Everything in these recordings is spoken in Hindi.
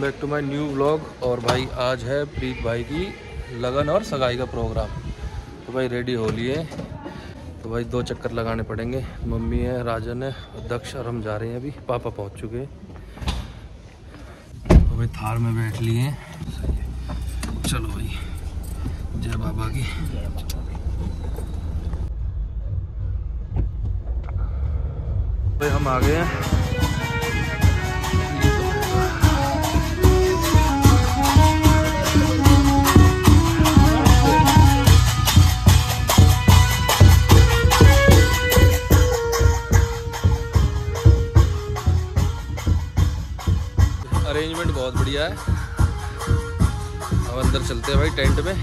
Back to my new vlog. और भाई आज है प्रीत भाई की लगन और सगाई का प्रोग्राम। तो भाई रेडी हो लिए। तो भाई 2 चक्कर लगाने पड़ेंगे। मम्मी है, राजन है, दक्ष और हम जा रहे हैं। अभी पापा पहुंच चुके हैं। तो भाई थार में बैठ लिए हैं। चलो भाई, जय बाबा की। भाई हम आ गए हैं। अरेंजमेंट बहुत बढ़िया है। अब अंदर चलते हैं भाई टेंट में।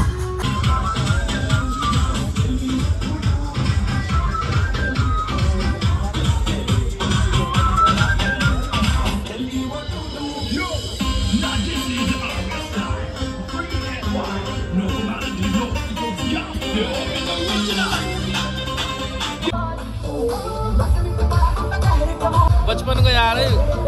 बचपन को यार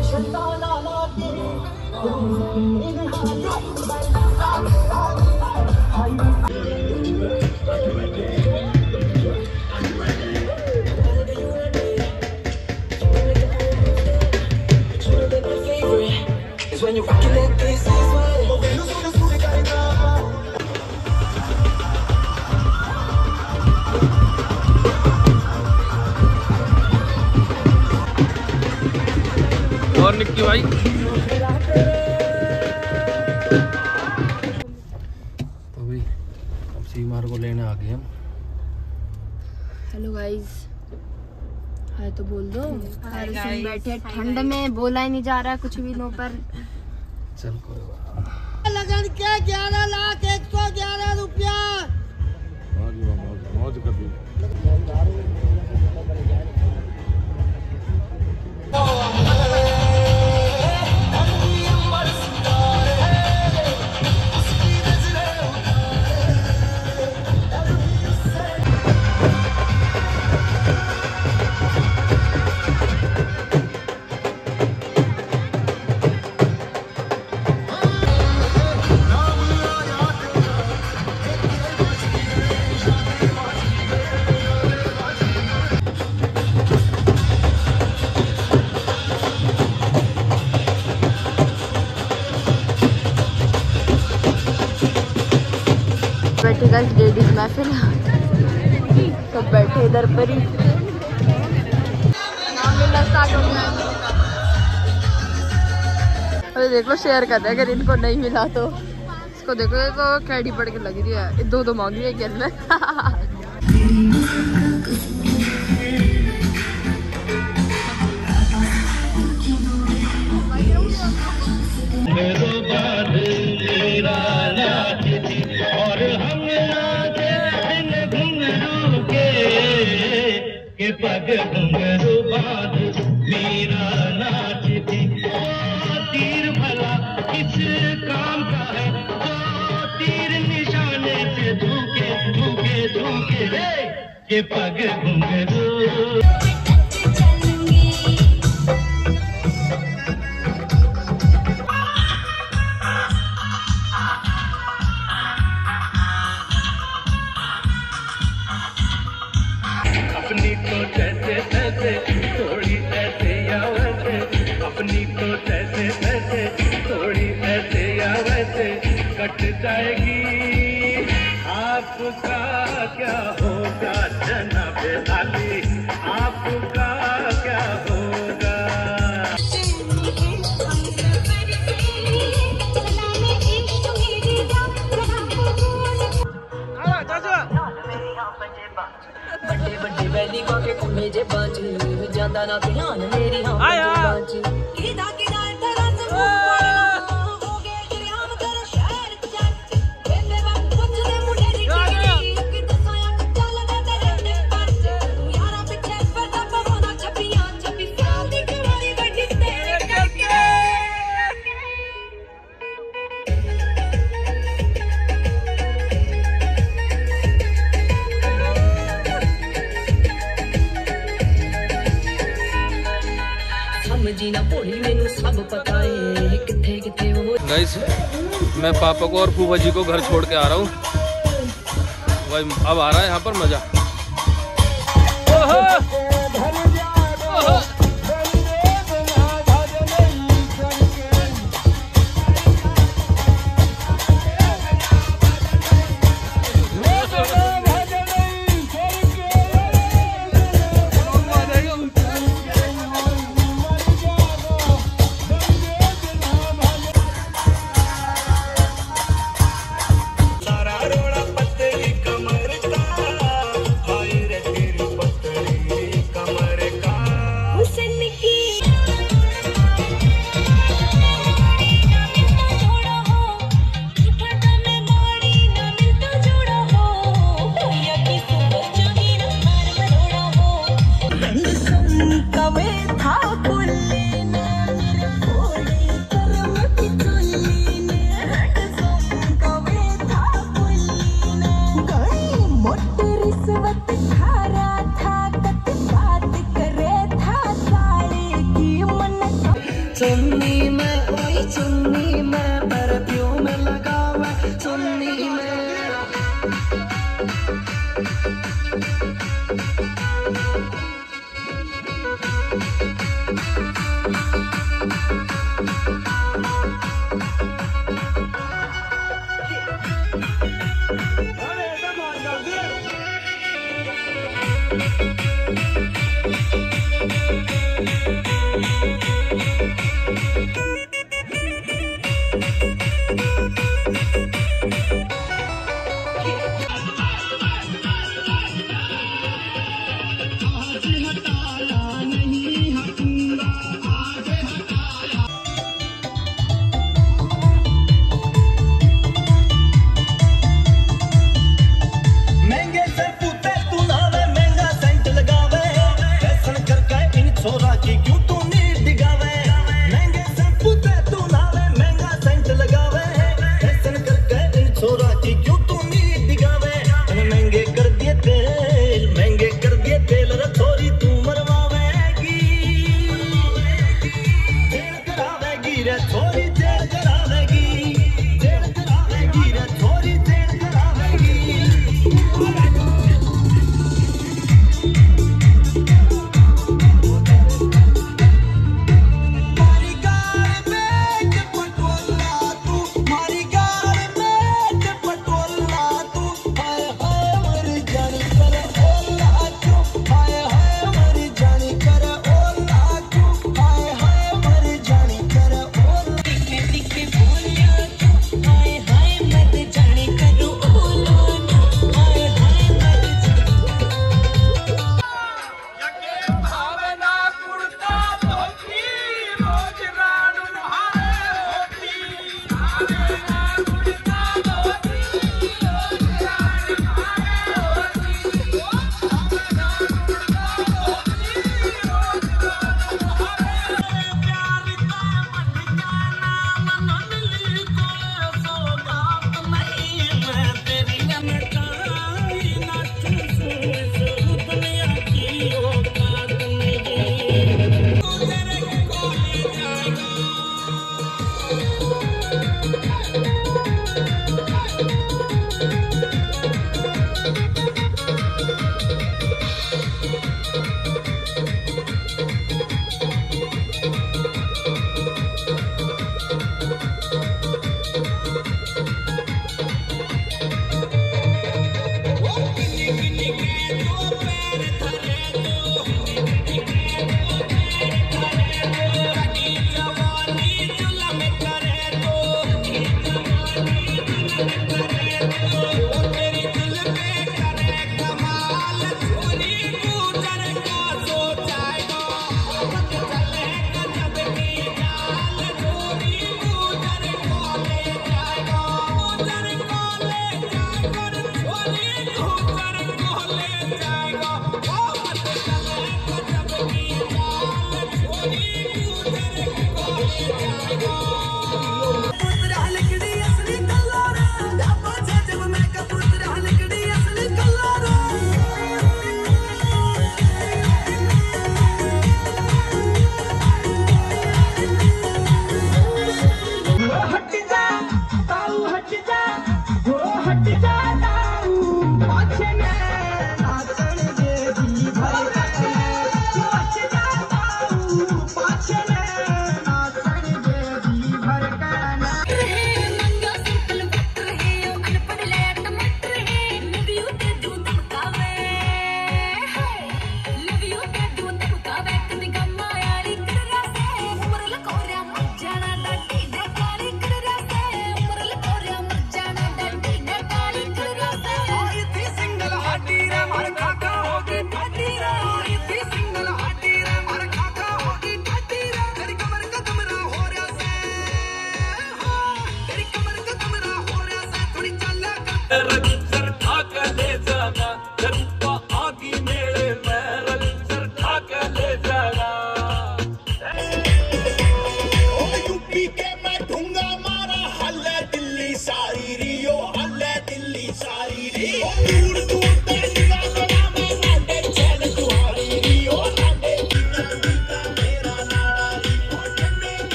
और निक्की भाई। तो भाई अब सीमार को लेने आ गए हम। हेलो गाइस, हाय तो बोल दो। बैठे ठंड में बोला ही नहीं जा रहा कुछ भी नो पर। चल कोई बात। लगन के 11,111 रुपया। मौज कर दी। बैठे गाइस लेडीज महफिल, सब बैठे इधर पर ही। नाम मिलना स्टार्ट हो गया। अरे देख लो शेयर कर रहे, अगर इनको नहीं मिला तो इसको देखो, ये तो कैडी पड़ के लग रही है। 2-2 मांग रही है क्या में। पग घुंघरू बांध मीरा नाचती। तीर भला किस काम का है जो तीर निशाने से धूके धूके धूके रे के पग घुंघरू। अपनी तो जैसे तैसे थोड़ी ऐसे या वैसे, अपनी तो जैसे तैसे थोड़ी ऐसे या वैसे कट जाएगी। आपका क्या होगा जनाब आली, आपका क्या होगा। बड़े बड़े वैली के कुने जे बाजी ज्यादा ना ध्यान मेरी हां बाजी किदा किदा तरह से हो गए ग्राम कर शहर जाच बेबे बाप कुछ ने मुंडे दी कि दसाया चल दे तेरे पास यारा पीछे पर्दा पवाना छपियां छपी साल दी कवारी बैठी तेरे करके। समझी ना भोली मैनू सब पता है किथे किथे गाइस मैं पापा को और फूफा जी को घर छोड़ के आ रहा हूँ भाई। अब आ रहा है यहाँ पर मजा। चुन्नी में ओई चुन्नी में परफ्यूम लगा हुआ चुन्नी में। महंगे से पूते तू नावे महंगा सेंट लगा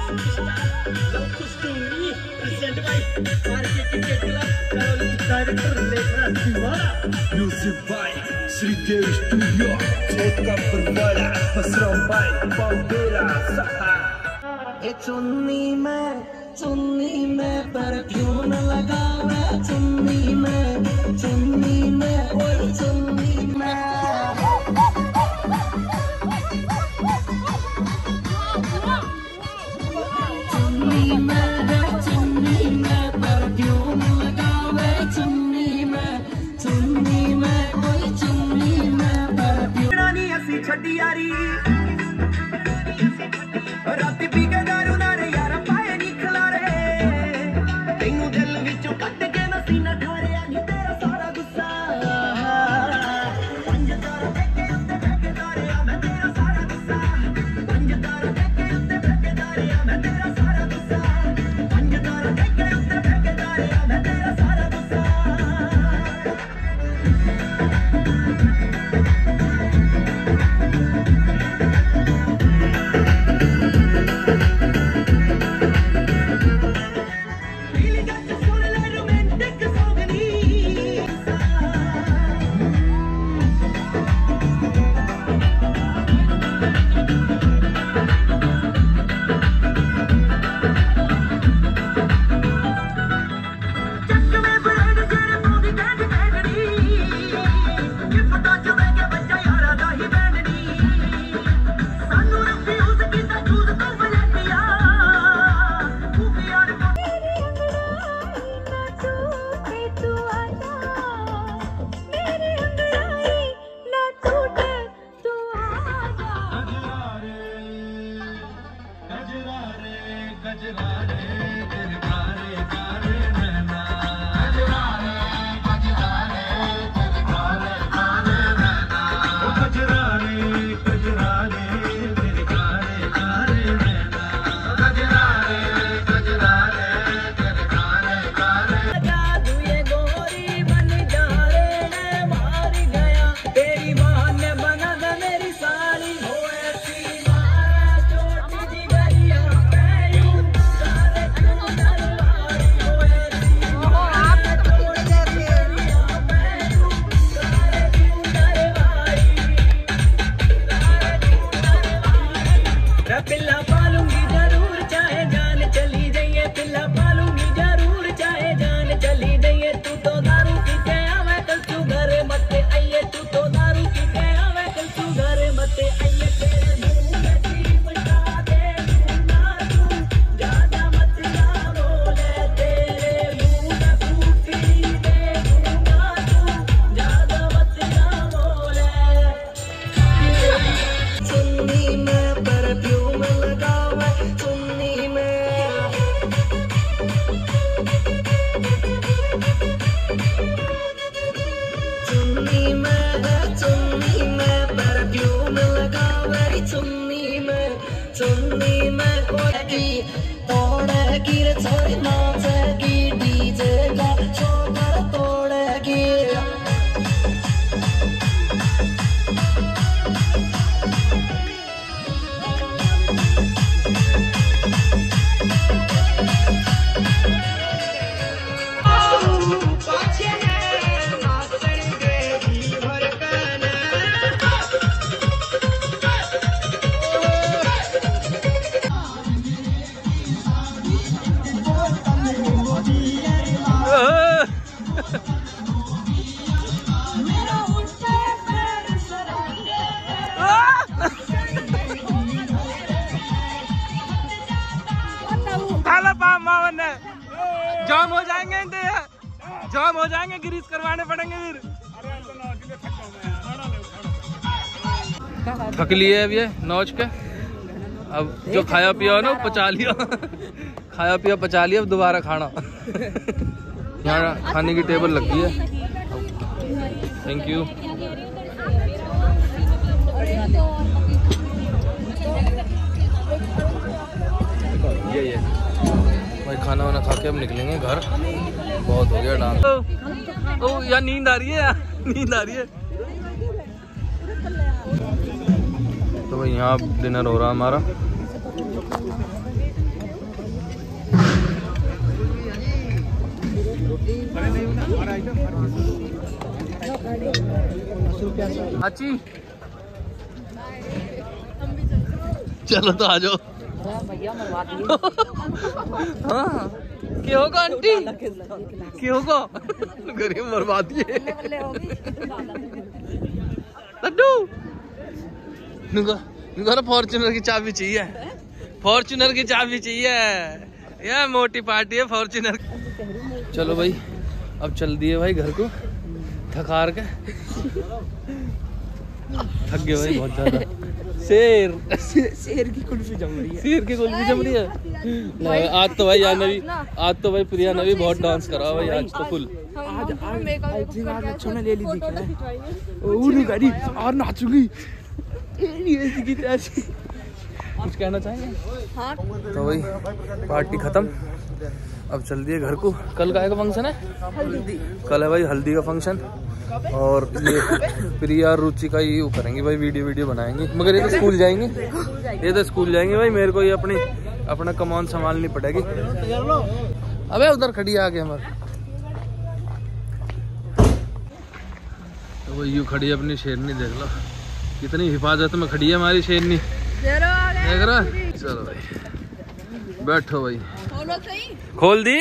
Music by Sridev Studio, Chota Parwala, Pasram by Bombera, Saha. चुन्नी में परफ्यूम लगावे चुन्नी में ओए चुन्नी में परफ्यूम लगावे चुन्नी में ओए चुन्नी में परफ्यूम रानी ऐसी छड्डी यारी राती पी के दारू नारे यार पाए नी खलारे तेनू दिल विचों कट के नसीना ठारिया नी तेरा सारा गुस्सा 5000 देके उत्ते ठेकेदारिया मैं तेरा सारा गुस्सा 5000 देके उत्ते ठेकेदारिया मैं तेरा सारा गुस्सा 5000 देके उत्ते ठेकेदारिया मैं तेरा सारा गुस्सा जाम हो जाएंगे जाम हो जाएंगे, ग्रीस करवाने पड़ेंगे फिर। थक लिए अब ये नौच के, अब जो खाया पिया ना पचा लिया खाया पिया पचा लिया, अब दोबारा खाना यहाँ खाने की टेबल लग गई है। Thank you. ये भाई खाना वाना खा के अब निकलेंगे घर, बहुत हो गया डांस। ओ यार नींद आ रही है, नींद आ रही है। तो भाई यहाँ डिनर हो रहा हमारा, अच्छी चलो तो आ जाओ। हाँ क्यों होगा आंटी क्यों होगा गरीब मरवा दिए लड्डू इनको फॉर्च्यूनर की चाबी चाहिए, फॉर्च्यूनर की चाबी चाहिए, यह मोटी पार्टी है फॉर्च्यूनर। चलो भाई अब चल दिए भाई घर को, थकार के थक गए भाई बहुत ज्यादा। शेर की कुल्फी जम रही है, शेर की कुल्फी जम रही है। आज तो भाई आज तो भाई प्रिया ने भी बहुत डांस करा भाई आज तो फुल। आज नाचूंगी कुछ कहना चाहेंगे? हाँ। तो भाई पार्टी खत्म, अब चल दिए घर को। कल का फंक्शन है? हल्दी। कल है भाई हल्दी का फंक्शन, और ये प्रिया रुचि का ये करेंगे भाई, वीडियो बनाएंगे। मगर ये तो स्कूल जाएंगे, भाई मेरे को ये अपना कमान संभालनी पड़ेगी। अबे उधर खड़ी आगे हमारे, तो वो यूँ खड़ी अपनी शेरनी, देख लो कितनी हिफाजत में खड़ी है हमारी शेरनी, देख रहा। चलो भाई बैठो भाई, खोल दी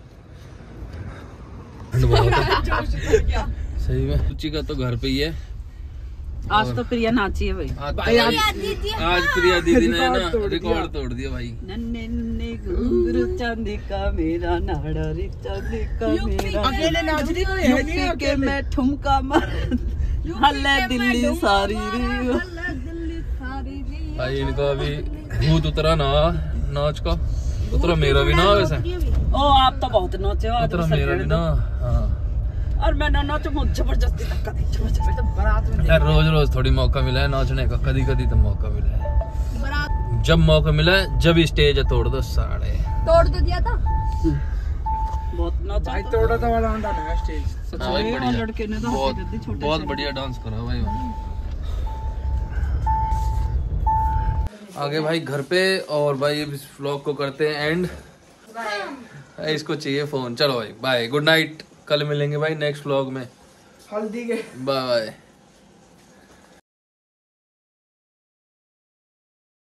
सही में। रुचि का तो घर पे ही है। आज तो प्रिया नाची है भाई। आज प्रिया दीदी ने ना रिकॉर्ड तोड़ दिया भाई। नन्हे नन्हे घुंघरू चांदी का मेरा नाड़ा रे चांदी का मेरा, अकेले नाच रही कोई है नहीं के मैं ठुमका मार हल्ले दिल्ली सारी रे भाई। इनको अभी भूत उतरा ना नाच का, उतरा मेरा भी ना वैसे। ओ आप तो बहुत नाचे हो, उतरा मेरा भी ना। हाँ और मैं ना नाचो मुझे जबरदस्ती धक्का दी, जबरदस्ती। रोज रोज थोड़ी मौका मिला है नाचने का, कदी कदी तो मौका मिला है। जब मौका मिला है जब स्टेज है तोड़ दो साढ़े। तोड़ तो दिया था बहुत नाचा भाई, तोड़ा था वाला स्टेज। हाँ भाई बढ़िया, लड़के ने तो बहुत बढ़िया डांस करा भाई। आगे भाई घर पे, और भाई इस व्लॉग को करते हैं एंड। इसको चाहिए फोन। चलो भाई बाय, गुड नाइट, कल मिलेंगे भाई नेक्स्ट व्लॉग में। हल्दी के बाय बाय।